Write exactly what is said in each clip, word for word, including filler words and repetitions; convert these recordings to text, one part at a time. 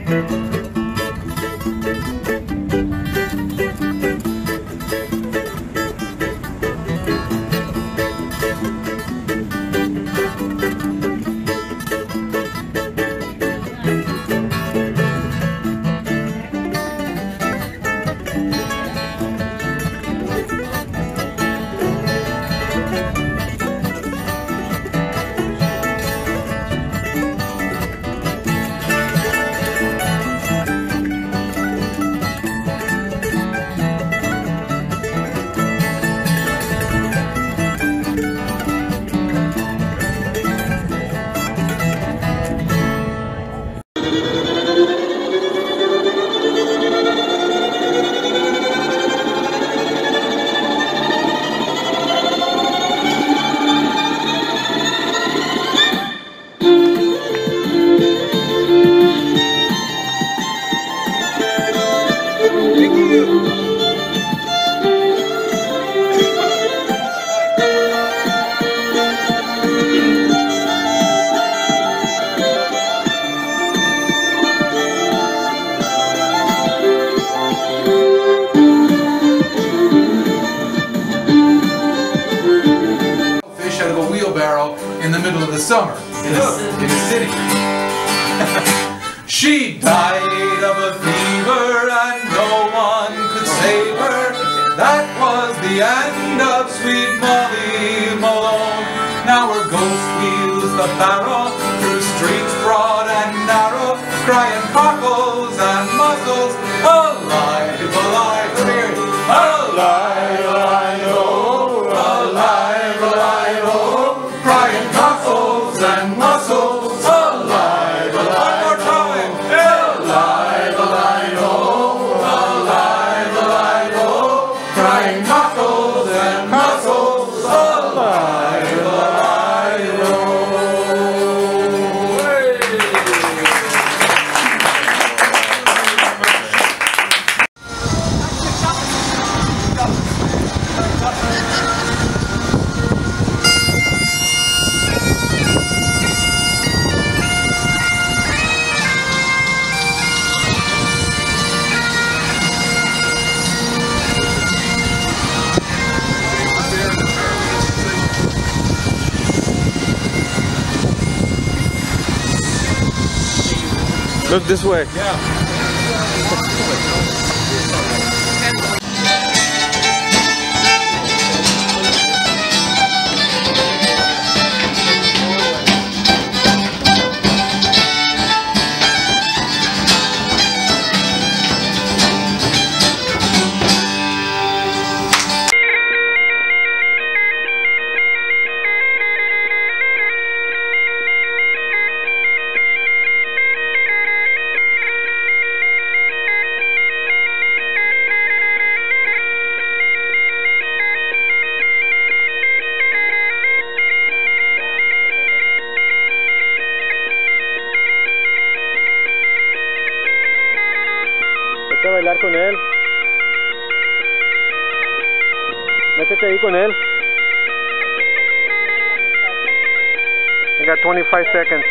In the middle of the summer in a, in a city. She died of a fever and no one could save her. That was the end of sweet Molly Malone. Now her ghost wheels the barrow through streets broad and narrow, crying cockles and mussels, alive, alive, alive, alive, alive, oh, alive, alive, oh, crying cockles and mussels, alive, alive, one more time, alive, alive, oh, alive, alive, oh, crying cockles and mussels, alive, alive, oh. Look this way. Yeah. Vete a bailar con él. Métete ahí con él. I got twenty-five seconds.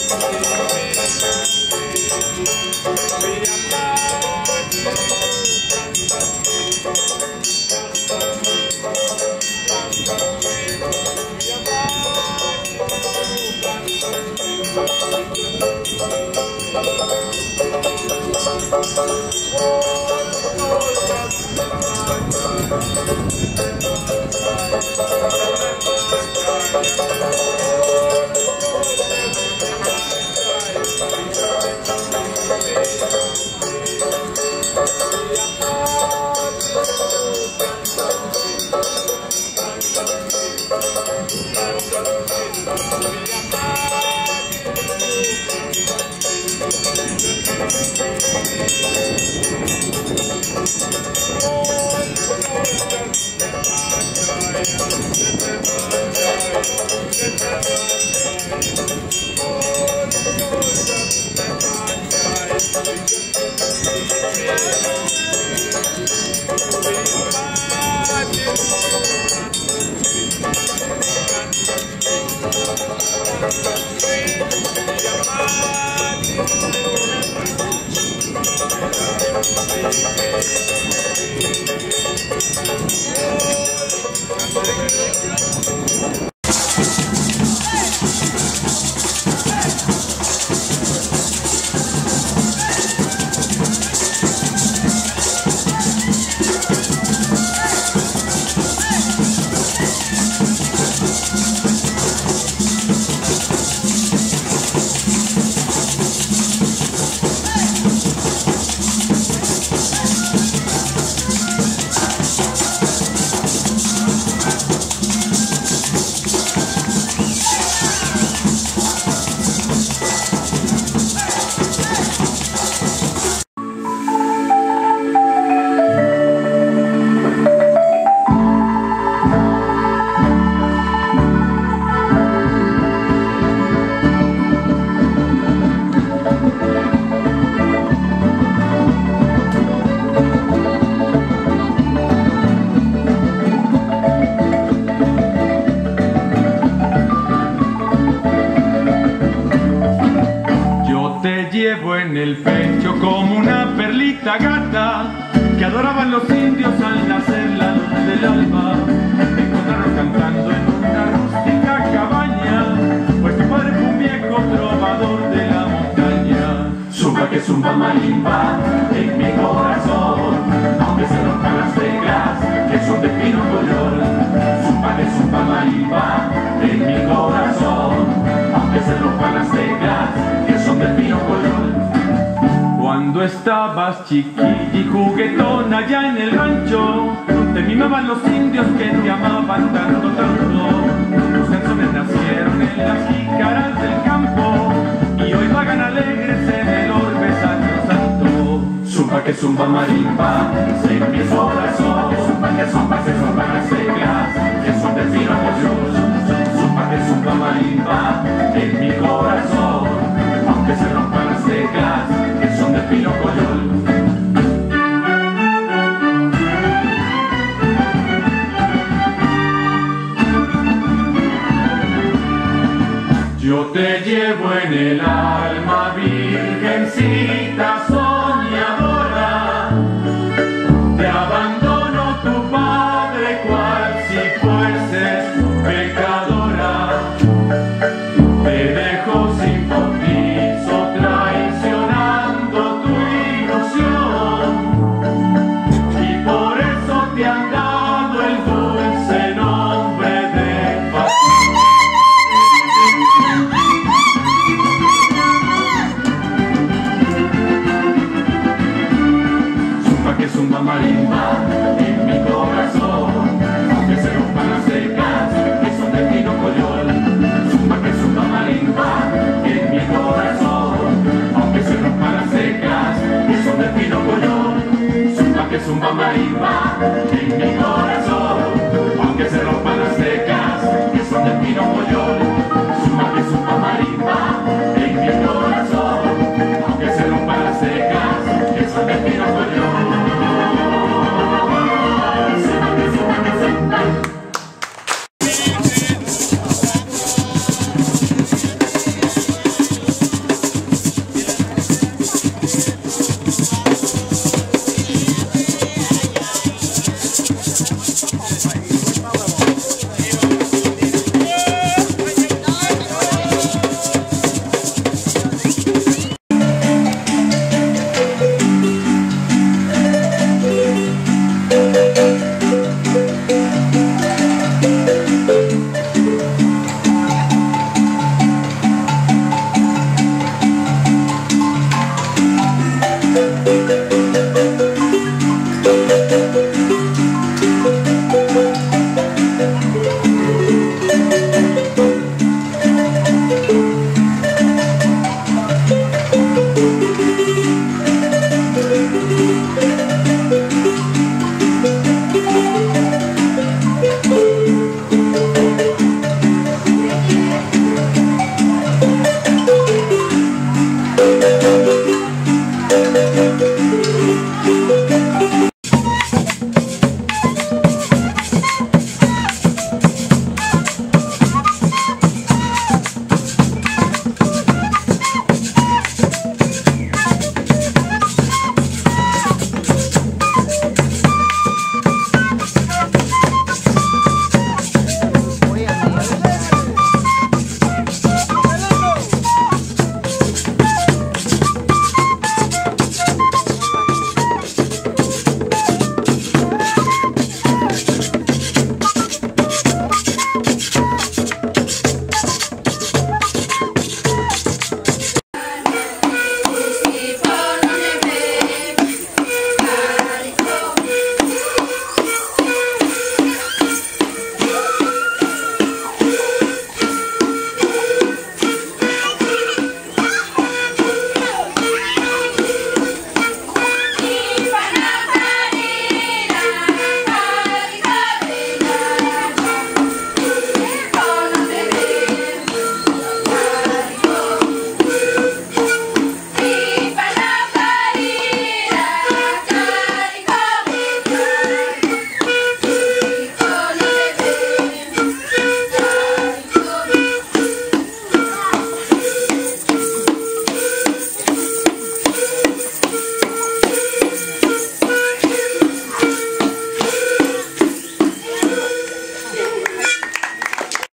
Llevo en el pecho como una perlita gata que adoraban los indios al nacer la luz del alba. Me encontraron cantando en una rústica cabaña, pues mi padre fue un viejo trovador de la montaña. Zumba que zumba marimba en mi corazón, aunque se rompan las teclas que son de pino collón. Zumba que zumba marimba en mi corazón, aunque se rompan las teclas que son de pino collón. Cuando estabas chiquilla y juguetón allá en el rancho, te mimaban los indios que te amaban tanto, tanto. Tus canciones nacieron en las jícaras del campo y hoy vagan alegres en el orbe sacrosanto. Zumba que zumba marimba en mi corazón, zumba que zumba se zumban las teclas que son de pino collón. Zumba que zumba marimba en mi corazón, aunque se rompan las teclas que son de pino collón. Yo te llevo en el alma, virgencita soy.